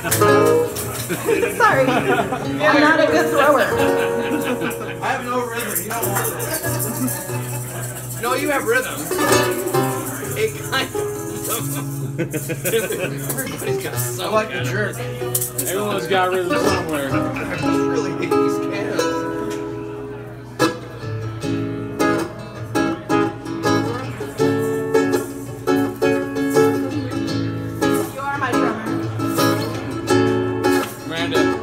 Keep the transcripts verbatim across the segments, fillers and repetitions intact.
Sorry, I'm not a good thrower. I have no rhythm. You don't want this. No, you have rhythm. It kind of. Everybody's got some. I like the jerk. Everyone's got rhythm somewhere. I just really hate these cans. You are my drummer. Miranda.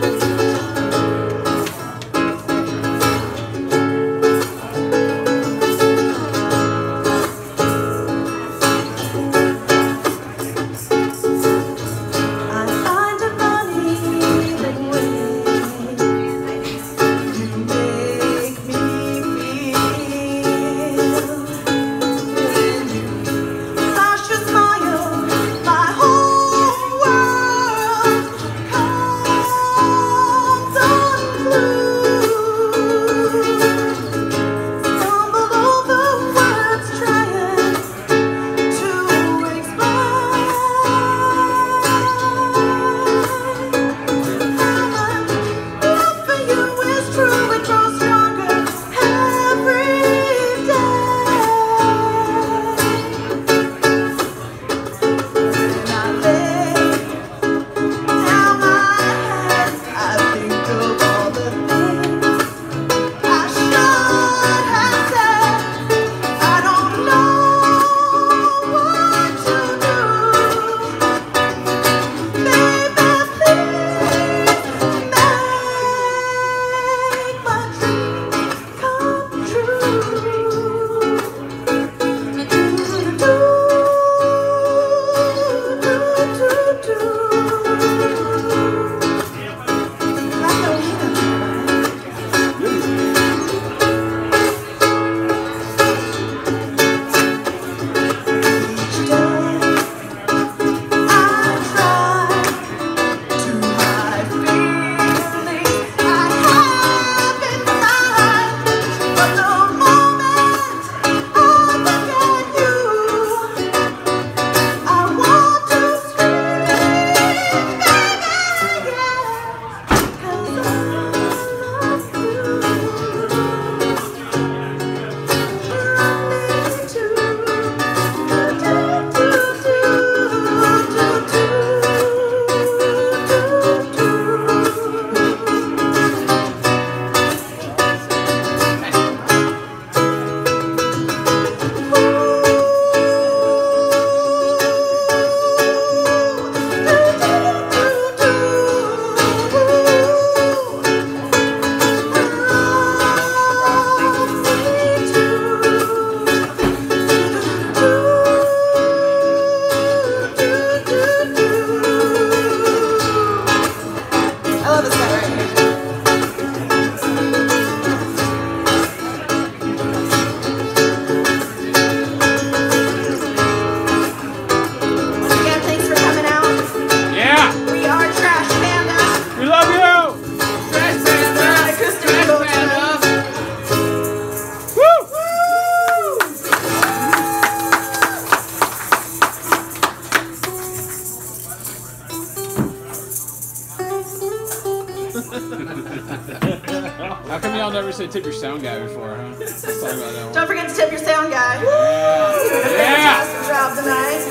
How come y'all never said tip your sound guy before, huh? Let's talk about that one. Don't forget to tip your sound guy. Yeah. You're doing a fantastic job tonight.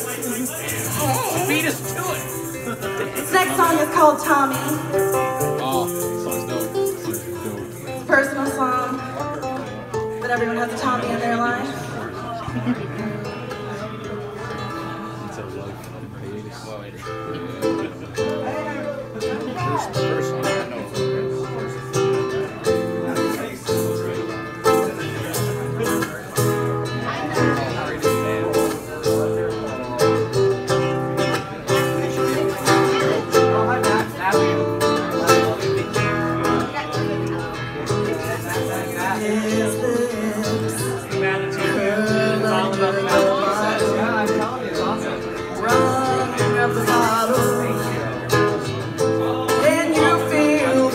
Beat us to it. This next song is called Tommy. Oh, this song's dope. This song's dope. Personal song. But everyone has a Tommy in their life. It's a life hiatus. Well, it is. First, first one I know. Then you feel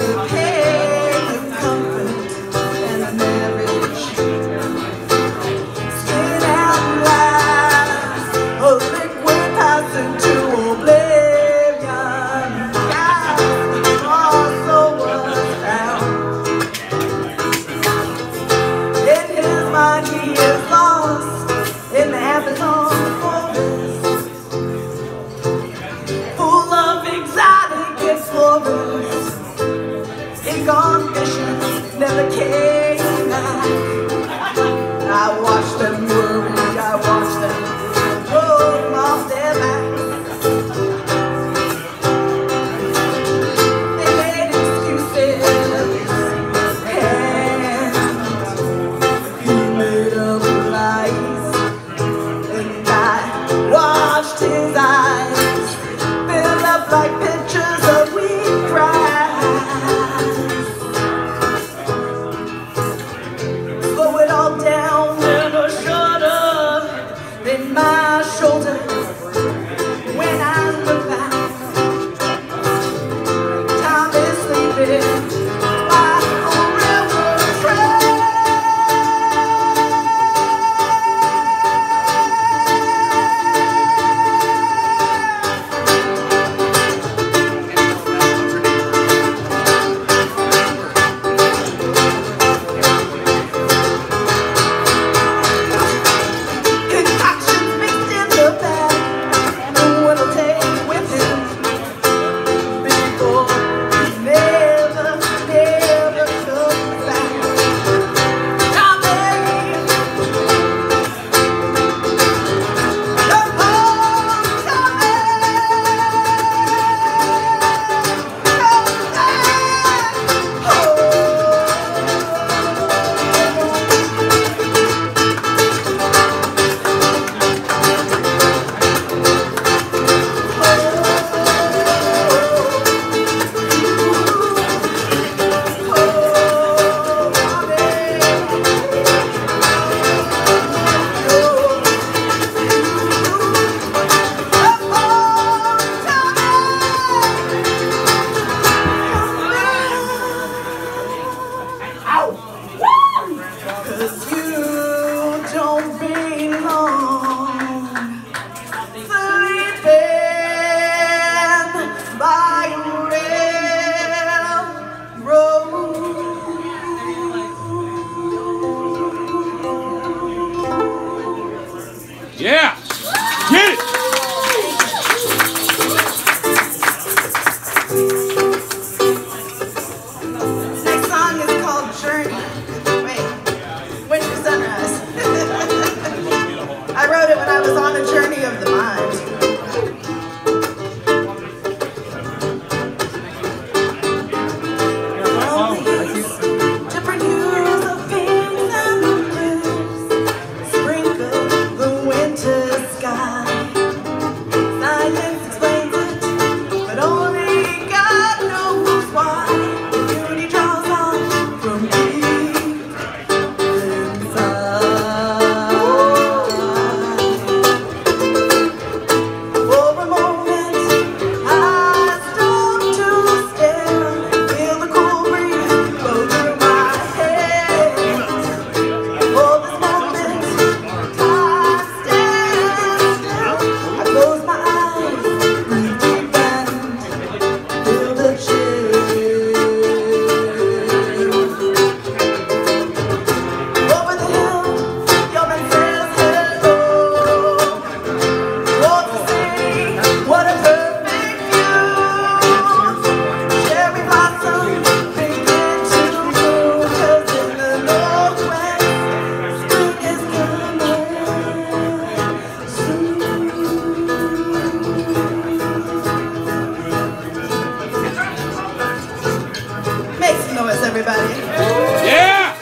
everybody. Yeah!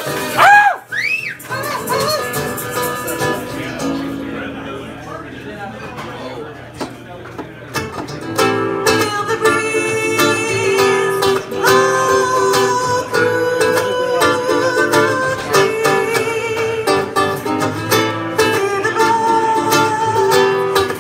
Feel the breeze blow through the trees. See the birds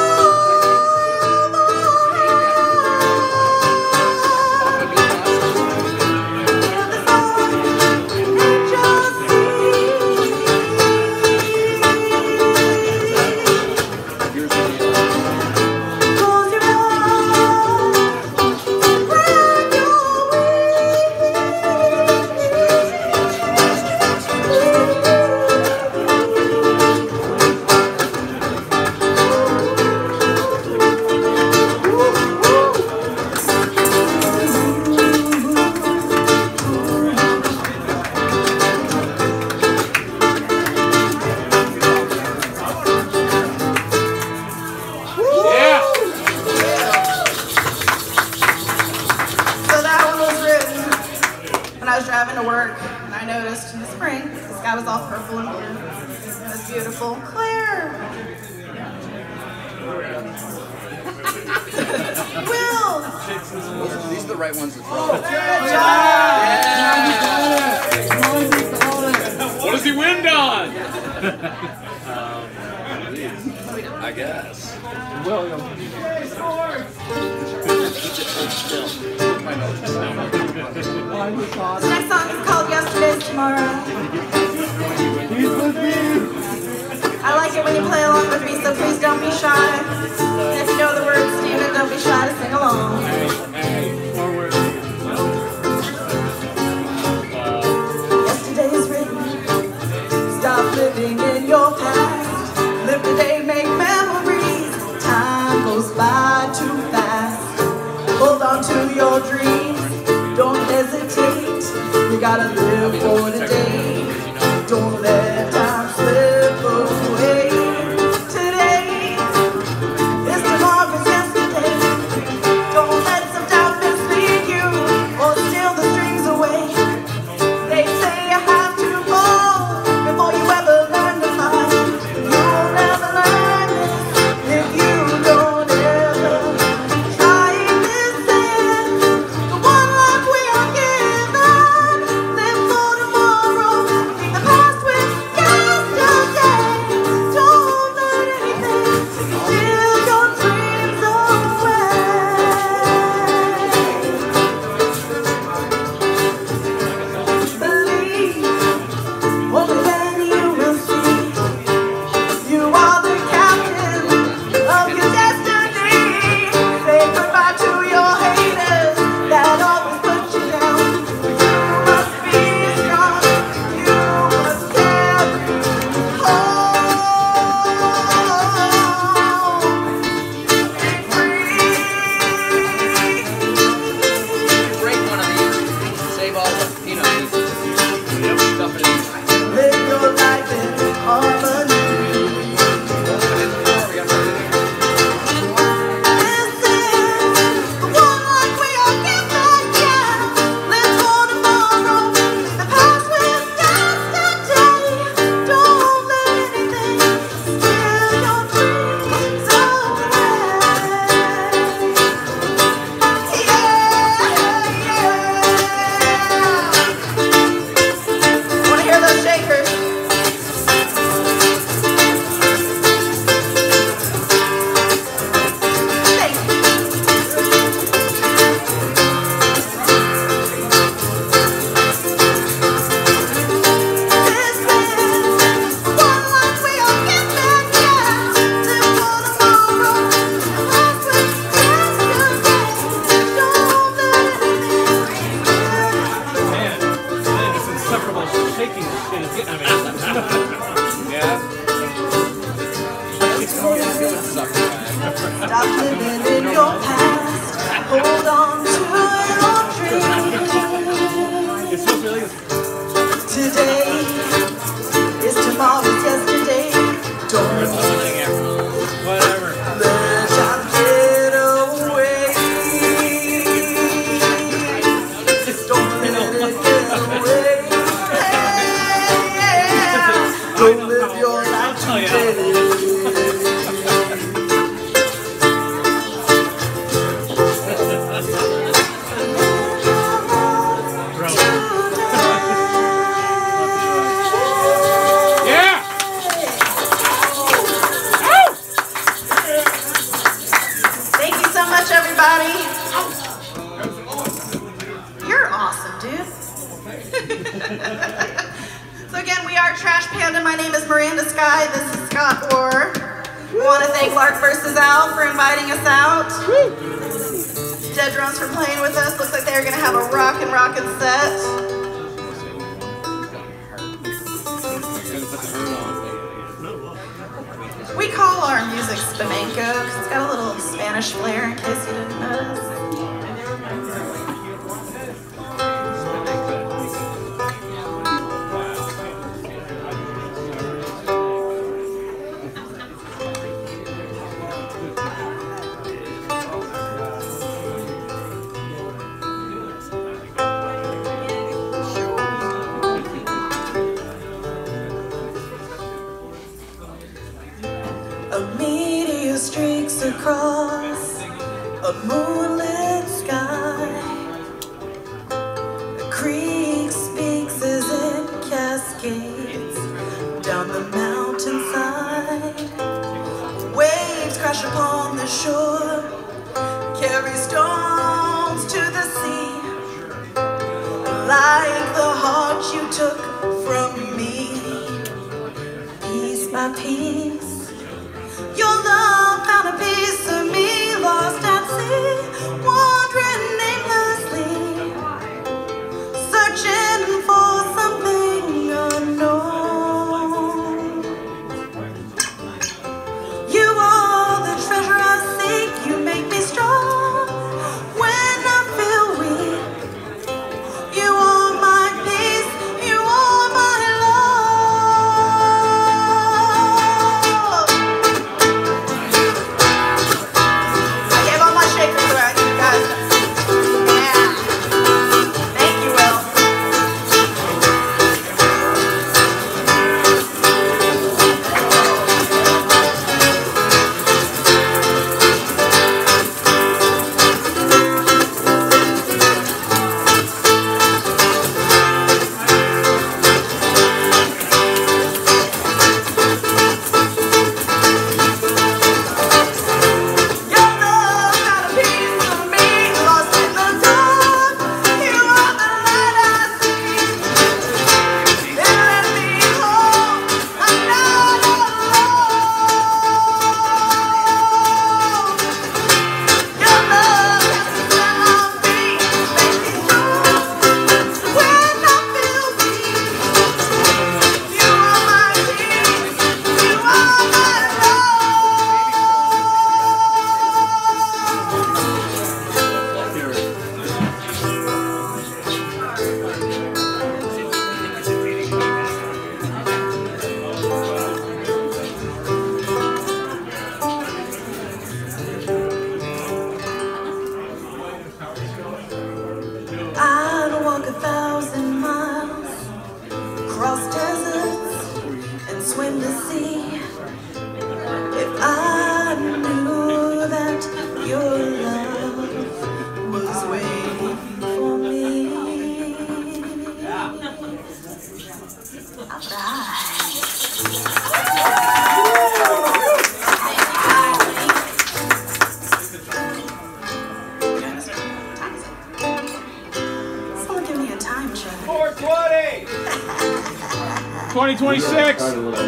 I was driving to work, and I noticed in the spring, the sky was all purple and blue. It was beautiful. Claire! Will! These are the right ones to throw. Good job! What does he win, Don? I guess. William. This next song is called Yesterday's Tomorrow. I like it when you play along with me, so please don't be shy. And if you know the words, Steven, don't be shy to sing along. Forward. Yesterday is written. Stop living in your past. Live today, make memories. Time goes by too fast. Hold on to your dreams. Don't hesitate. You gotta live for today. Don't let time slip away. Today is tomorrow's yesterday. Don't let some doubt mislead you or steal the strings away. They say you have to fall before you ever learn to fly. You'll never learn this if you don't ever try it. Listen, the one life we are given. Live for tomorrow. Leave the past with yesterday. Don't let anything steal your dreams away. Believe. Only then you will see you are the captain of your destiny. Say goodbye to your haters that always put you down. You must be strong. You must carry Break one of these. Save all the peanut pieces. Stuff it in. Live your life in harmony. Listen, one life we are given, yeah. Live for tomorrow. The past with yesterday. Don't let anything steal your dreams away. Yeah, yeah. Wanna hear those shakers? Thank you. One life we are given, yeah. Live for tomorrow. The past with yesterday. Don't let anything Man, this insufferable shaking shit is getting me. Yeah. stop living in your past. Hold on to your dreams. It's just really. Today is tomorrow's yesterday. Don't Whatever. let time get away. Don't let it everybody. You're awesome, dude. So again, we are Trash Panda. My name is Miranda Sky. This is Scott Orr. We want to thank Lark versus. Al for inviting us out. Dead Drums for playing with us. Looks like they're going to have a rockin' rockin' set. We call our music flamenco because it's got a little Spanish flair in case you didn't notice. A meteor streaks across a moonlit sky. A creek speaks as it cascades down the mountainside. Waves crash upon the shore, carry stones to the sea. Like the heart you took from me, piece by piece. Your love found a piece of me lost at sea, wandering aimlessly, searching for something unknown. You are the treasure I seek, you make me strong when I feel weak. You are my peace, you are my I'd walk a thousand miles, cross deserts and swim the sea, if I knew that your love was waiting for me. Alright. twenty twenty-six.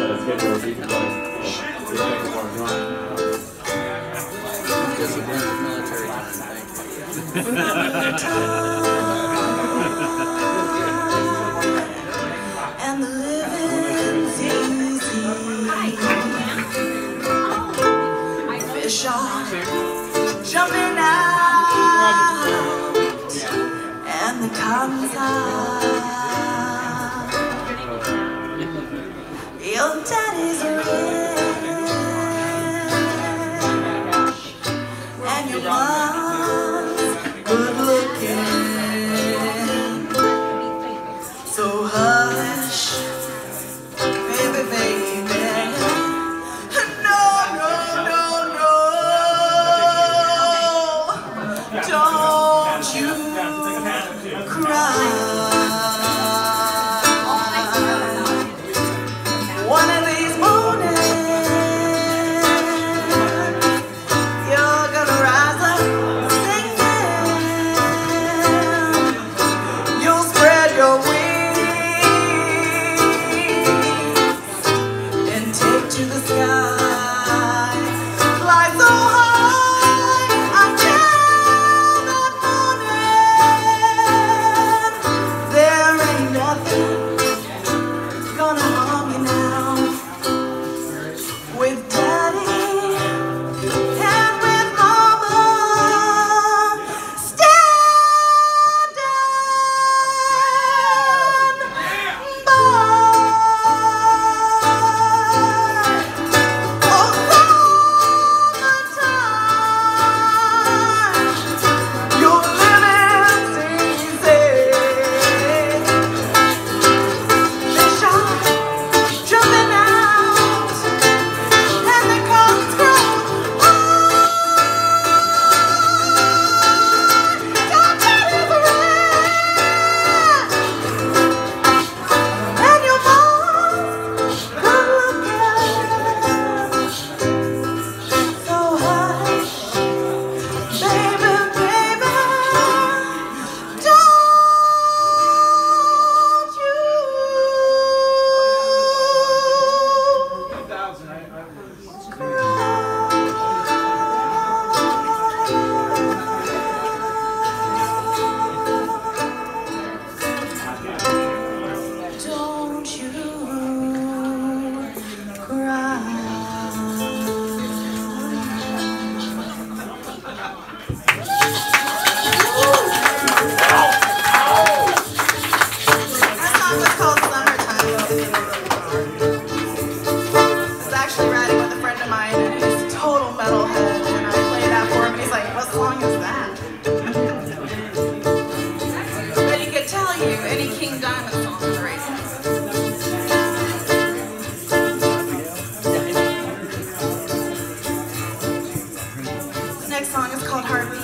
And the living's easy. Fish are jumping out, and the cotton's high. Your daddy's rich, and your mom's good looking. So hush, baby, baby. No, no, no, no. Don't you cry. One of these mornings, you're gonna rise up. song is that? But he could tell you any King Diamond song on the radio. This next song is called Heartbeat.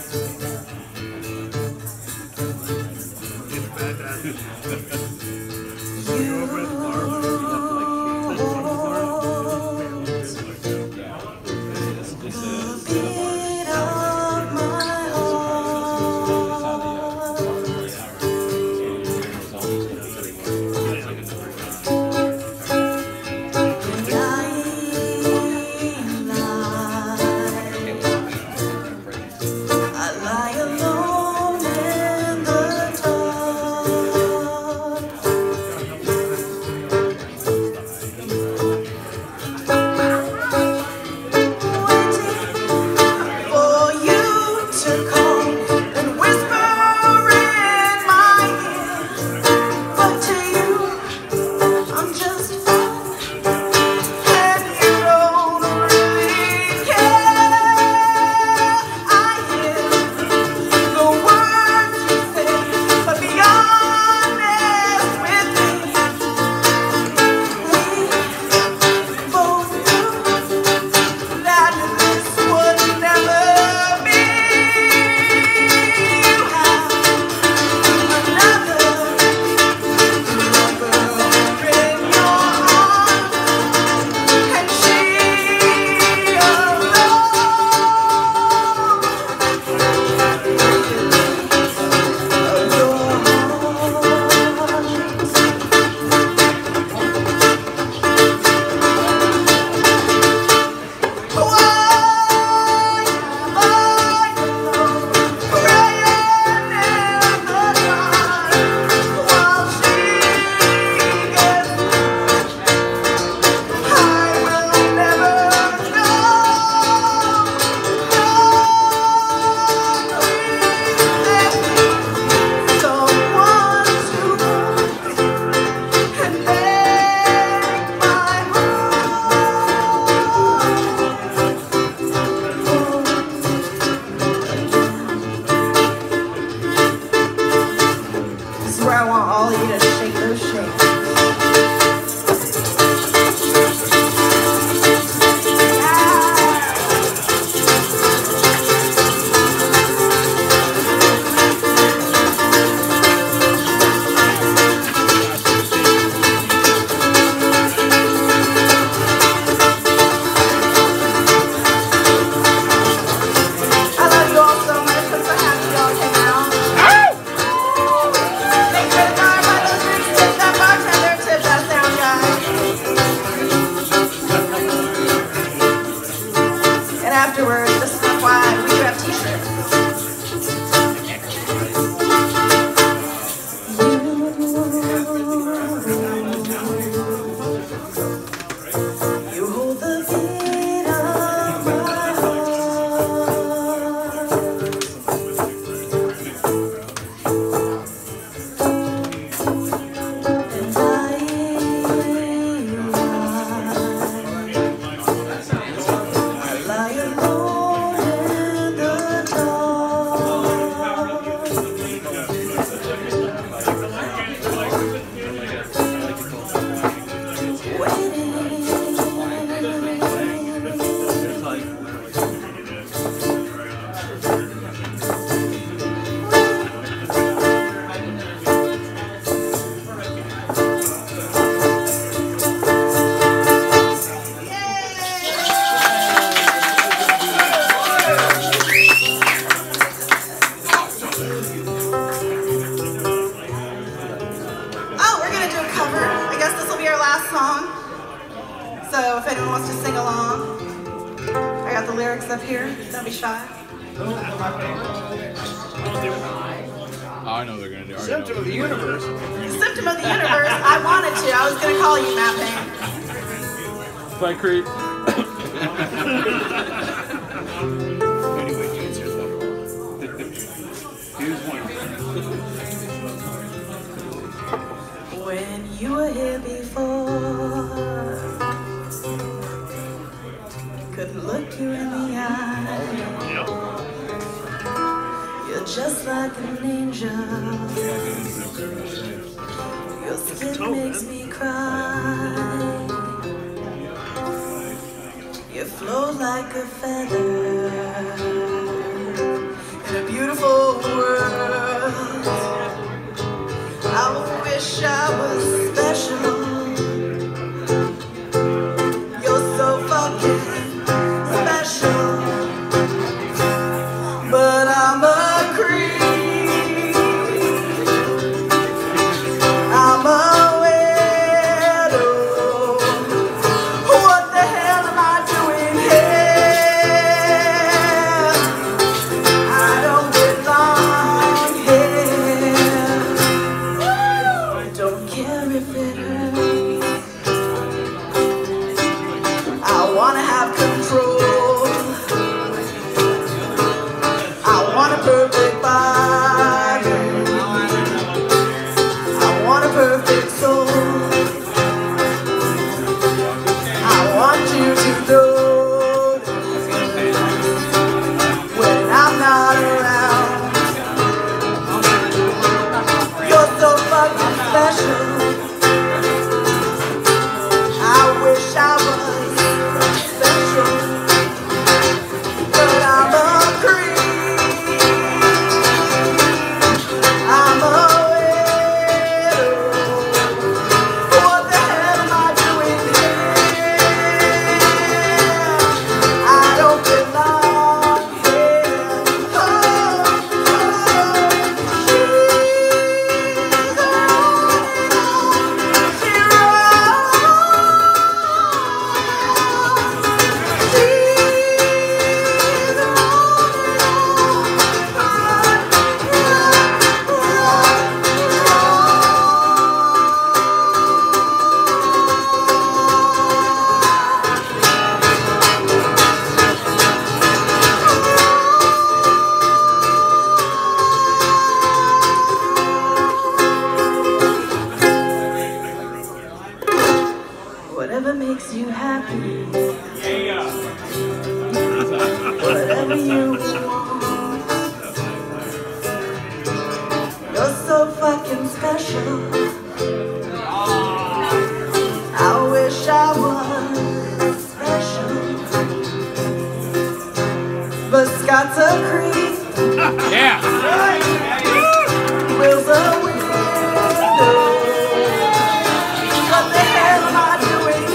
up here. Don't be shy. Oh, I know they're gonna do. Symptom of the universe. Symptom of the universe. I wanted to. I was gonna call you Matt Payne. Play creep. Anyway, James, here's one. Here's one. When you were here before, couldn't look you in the eye. You're just like an angel. Your skin makes me cry. You float like a feather in a beautiful world. I wish I was special. You're so fucking special. But I'm a creep. I'm a widow. What the hell am I doing here? I don't belong here. Don't care if it hurts. I wanna have control. I want a perfect body. I want a perfect soul. I want you to notice when I'm not around. You're so fucking special. I wish I was special, but I'm a creep. I'm a widow. What the hell am I doing here? I don't belong here. Oh, oh, she's whatever makes you happy, whatever you want. You're so fucking special. I wish I was special, but Scott's a creep. Yeah. Will's a window. What the hell am I doing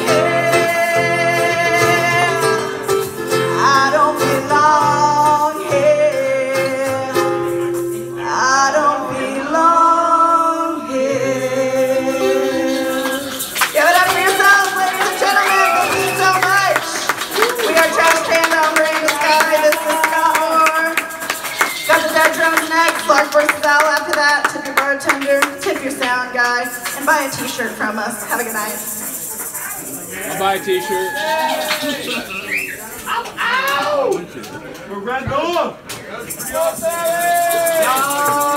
here? I don't belong here. I don't belong here. Give it up for yourselves, ladies and gentlemen. Thank you so much. We are Trash Panda on Miranda Sky. This is Scott Moore. Got the dead drums next. Lark versus Owl after that. Tip your bartender. Tip your sound guy. And buy a t-shirt from us. Have a good night. I'll buy a t-shirt. We're red dog.